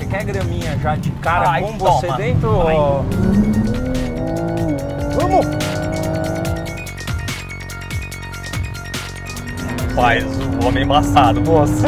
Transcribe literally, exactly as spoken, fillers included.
quer graminha já de cara Ai, com toma. você dentro? Ai. Ó. Vamos! Faz o homem embaçado, moça.